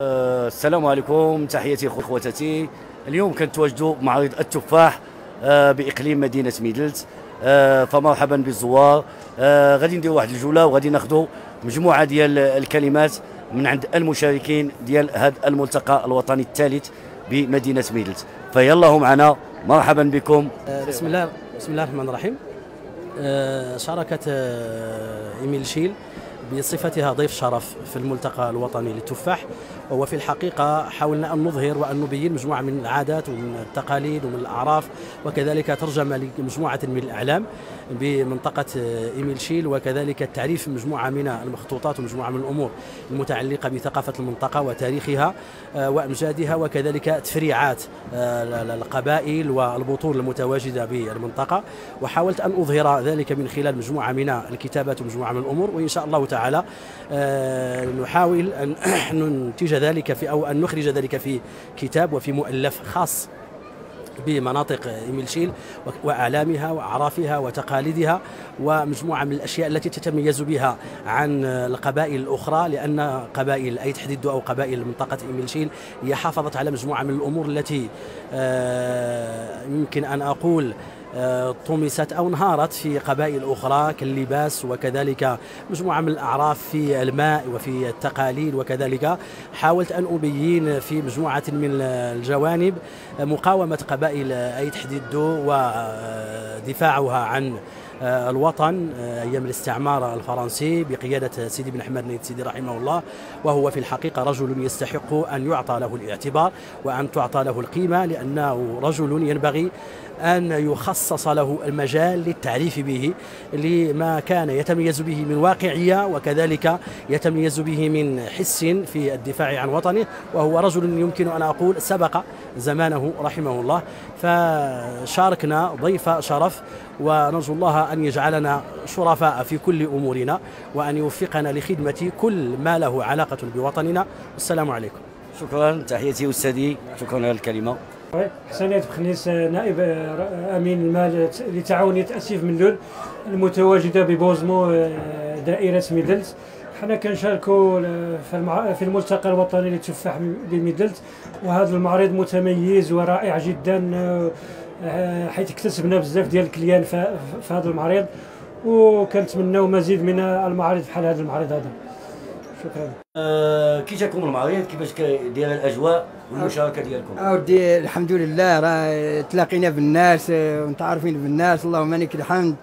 السلام عليكم، تحياتي اخواتي. اليوم كنتواجدوا بمعرض التفاح باقليم مدينه ميدلت. فمرحبا بالزوار. غادي نديروا واحد الجوله وغادي ناخذوا مجموعه ديال الكلمات من عند المشاركين ديال هذا الملتقى الوطني الثالث بمدينه ميدلت. فيلا معنا، مرحبا بكم. بسم الله الرحمن الرحيم. شاركت إيميل شيل بصفتها ضيف شرف في الملتقى الوطني للتفاح، وهو في الحقيقة حاولنا أن نظهر وأن نبين مجموعة من العادات ومن التقاليد ومن الأعراف، وكذلك ترجمة لمجموعة من الأعلام بمنطقة إيميل شيل، وكذلك التعريف مجموعة من المخطوطات ومجموعة من الأمور المتعلقة بثقافة المنطقة وتاريخها وأمجادها، وكذلك تفريعات القبائل والبطول المتواجدة بالمنطقة. وحاولت أن أظهر ذلك من خلال مجموعة من الكتابات ومجموعة من الأمور، وإن شاء الله تعالى نحاول أن ننتج ذلك أو أن نخرج ذلك في كتاب وفي مؤلف خاص بمناطق إيميل شيل وأعلامها وأعرافها وتقاليدها ومجموعة من الأشياء التي تتميز بها عن القبائل الأخرى، لأن قبائل أيت حديدو أو قبائل منطقة إيميل شيل هي حافظت على مجموعة من الأمور التي يمكن أن أقول طمست أو انهارت في قبائل أخرى كاللباس، وكذلك مجموعة من الأعراف في الماء وفي التقاليد. وكذلك حاولت أن أبين في مجموعة من الجوانب مقاومة قبائل أيت حديدو ودفاعها عن الوطن أيام الاستعمار الفرنسي بقيادة سيدي بن أحمد نيت سيدي رحمه الله، وهو في الحقيقة رجل يستحق أن يعطى له الاعتبار وأن تعطى له القيمة، لأنه رجل ينبغي أن يخصص له المجال للتعريف به لما كان يتميز به من واقعية، وكذلك يتميز به من حس في الدفاع عن وطنه، وهو رجل يمكن أن أقول سبق زمانه رحمه الله. فشاركنا ضيف شرف، ونرجو الله أن يجعلنا شرفاء في كل أمورنا وأن يوفقنا لخدمة كل ما له علاقة بوطننا. والسلام عليكم. شكرا، تحياتي أستاذي، شكرا على الكلمة. حسنات بخنيس، نائب امين المال لتعاونيه اسيف مندول المتواجده ببوزمو دائره ميدلت. حنا كنشاركوا في الملتقى الوطني للتفاح بميدلت، وهذا المعرض متميز ورائع جدا، حيث اكتسبنا بزاف ديال الكليان في هذا المعرض، وكنتمناو مزيد من المعارض بحال هذا المعرض هذا. شكرا. كي جاكم المعرض؟ كيفاش دايره الاجواء والمشاركه ديالكم؟ اودي الحمد لله، راه تلاقينا بالناس ومتعارفين بالناس، اللهم لك الحمد.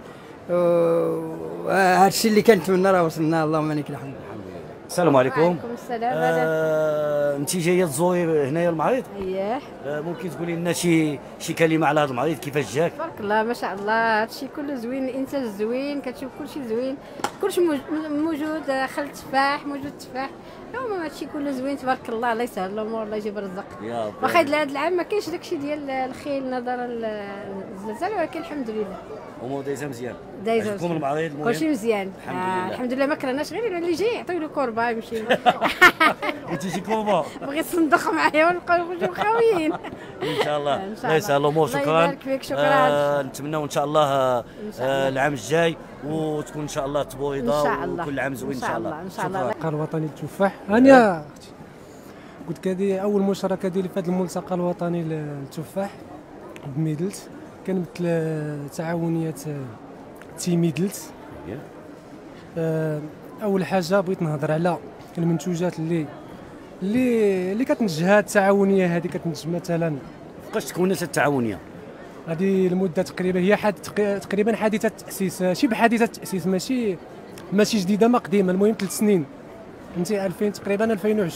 وهذا الشيء اللي كنتمنى راه وصلنا، اللهم لك الحمد. السلام عليكم. وعليكم السلام. انت جايه تزوري هنايا المعرض؟ اييه. ممكن تقولي لنا شي كلمه على هذا المعرض، كيفاش جاك؟ تبارك الله ما شاء الله، هادشي كله زوين، الانتاج زوين، كتشوف كلشي زوين، كلشي موجود، خل التفاح موجود، التفاح، المهم هادشي كله زوين تبارك الله. الله يسهل الامور، الله يجيب الرزق. واخا هذا العام ما كاينش داكشي ديال الخيل نظرا للزلزال، ولكن الحمد لله امور دايزه مزيان. دايزه المعرض المهم كلشي مزيان. الحمد لله. الحمد لله، ما كرهناش، غير اللي جاي يعطيو له كوربه يمشي. انت شي كوربه بغيت تصندخ معايا ونبقاو نخرجوا خاويين. ان شاء الله. الله يسهل الامور. شكرا. الله يبارك فيك. شكرا. نتمناو ان شاء الله العام الجاي وتكون ان شاء الله تبويضه وكل عام زوين ان شاء الله. ان شاء الله. الملتقى الوطني للتفاح، انا قلت لك هذه اول مشاركه ديالي في هذا الملتقى الوطني للتفاح بميدلت، كنمثل تعاونيه تي ميدلت. اول حاجه بغيت نهضر على المنتوجات اللي كتنتجها التعاونيه هذه. كتنتج مثلا، فاش تكونت التعاونيه؟ هذه المده تقريبا هي تقريبا حديثه التاسيس، شبه حديثه التاسيس، ماشي جديده ما قديمه. المهم 3 سنين، فهمتي، 2000 تقريبا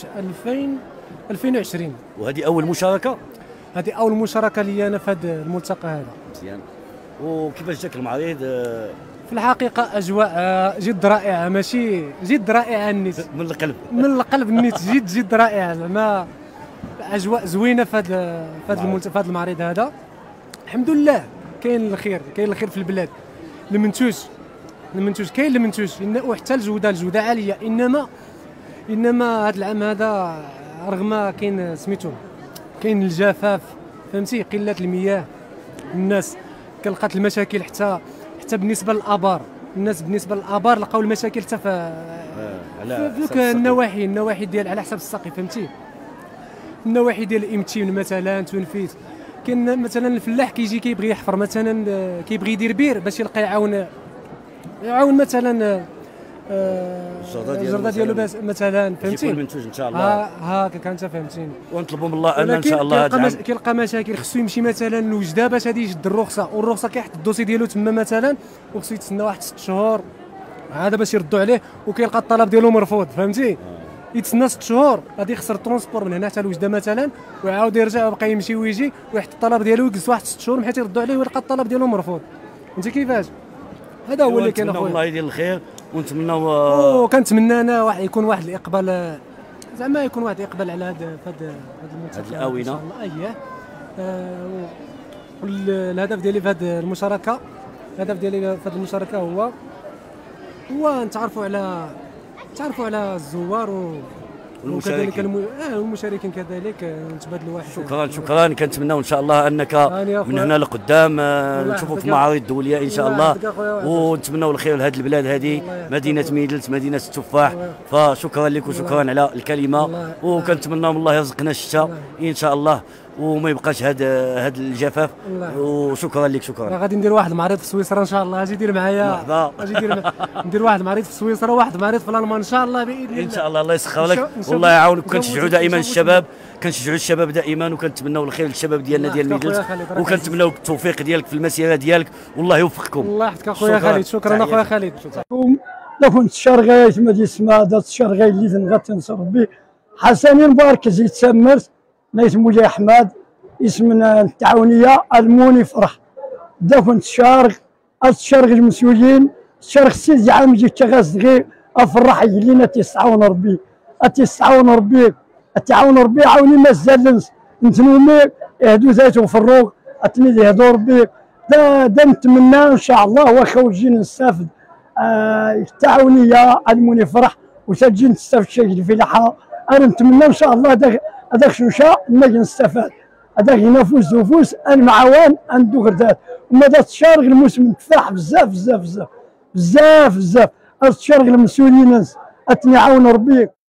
2020. وهذه اول مشاركه؟ هذه اول مشاركه لي انا في هذا الملتقى هذا. مزيان. وكيفاش جاك المعرض؟ في الحقيقه اجواء جد رائعه، ماشي جد رائعه النيت من القلب. من القلب النيت جد رائعه، زعما اجواء زوينه في هذا المعرض هذا. الحمد لله، كاين الخير في البلاد. المنتوج كاين المنتوج، وحتى الجوده عاليه. انما هذا العام هذا رغم كاين سميتو كاين الجفاف، فهمتي، قله المياه، الناس كلقات المشاكل حتى بالنسبه للابار. الناس بالنسبه للابار لقاو المشاكل حتى في النواحي ديال على حساب الساقي، فهمتي. النواحي ديال الامتين مثلا تنفيذ. كاين مثلا الفلاح كيجي كيبغي يحفر مثلا، كيبغي يدير بير باش يلقى يعاون مثلا الجرده ديالو مثلا، فهمتي؟ يكون منتوج ان شاء الله. هاكا انت فهمتيني. ونطلبوا من الله ان شاء الله كيلقى مشاكل، خصو يمشي مثلا لوجده باش غادي يجد الرخصه، والرخصه كيحط الدوسي ديالو تما مثلا، وخصو يتسنى واحد 6 شهور هذا باش يردوا عليه، وكيلقى الطلب ديالو مرفوض، فهمتي؟ يتسنى 6 شهور، غادي يخسر الترونسبور من هنا حتى لوجده مثلا، ويعاود يرجع ويبقى يمشي ويجي ويحط الطلب ديالو، ويجلس واحد 6 شهور حتى يردوا عليه ويلقى الطلب ديالو مرفوض. فهمتي كيفاش؟ هذا هو اللي كاين اخويا. الله يدير الخير، ونتمناو كنتمنى انا يكون واحد الاقبال، زعما يكون واحد الاقبال على هذا المنتخب، هذه الآونة ان شاء الله. اييه. الهدف ديالي في هذه المشاركه، هو نتعرفوا على الزوار والمشاركين كذلك، نتبادلوا واحد. شكرا كنتمناو ان شاء الله انك من هنا لقدام نشوفوا في المعارض الدوليه ان شاء الله، ونتمناو الخير لهذه البلاد هذه، مدينه ميدلت، مدينه التفاح. فشكرا لك وشكرا على الكلمه، وكنتمناو من الله يرزقنا الشتاء ان شاء الله، وما يبقاش هذا الجفاف. وشكرا لك. شكرا. غادي ندير واحد المعرض في سويسرا ان شاء الله، اجي دير معايا. ندير واحد المعرض في سويسرا، واحد المعرض في الالمان ان شاء الله باذن الله. ان شاء الله. الله يسخر لك والله يعاونك. كنشجعوا دائما الشباب، دائما، وكنتمناو الخير للشباب ديالنا ديال ميدلت، وكنتمناو التوفيق ديالك في المسيره ديالك، والله يوفقكم. الله يحفظك اخويا خالد. شكرا اخويا خالد. لا كنت شرغيت ما دي سما هذا الشرغي اللي غتنصر ربي حسنين مبارك زيد سمرت نيت مولاي احمد اسم التعاونيه الموني فرح. دا كنت الشارغ المسؤولين، الشارغ سيدي عام جيت غازغي افرح يلينا تيستعاون ربي، التعاون ربي عاوني مازال نتنومي يهدو ذاتهم في الروق اتني يهدو ربي. دا نتمنى ان شاء الله واخا وجي نستافد التعاونيه الموني فرح، وتجي نستافد شي الفلاحه. انا نتمنى ان شاء الله هذاك شوشه نجي نستفاد، هذاك نفوس المعاون عنده غردات. وما دا تشارغ الموسم التفاح بزاف التشارغ المسؤولين اتني عاون ربي.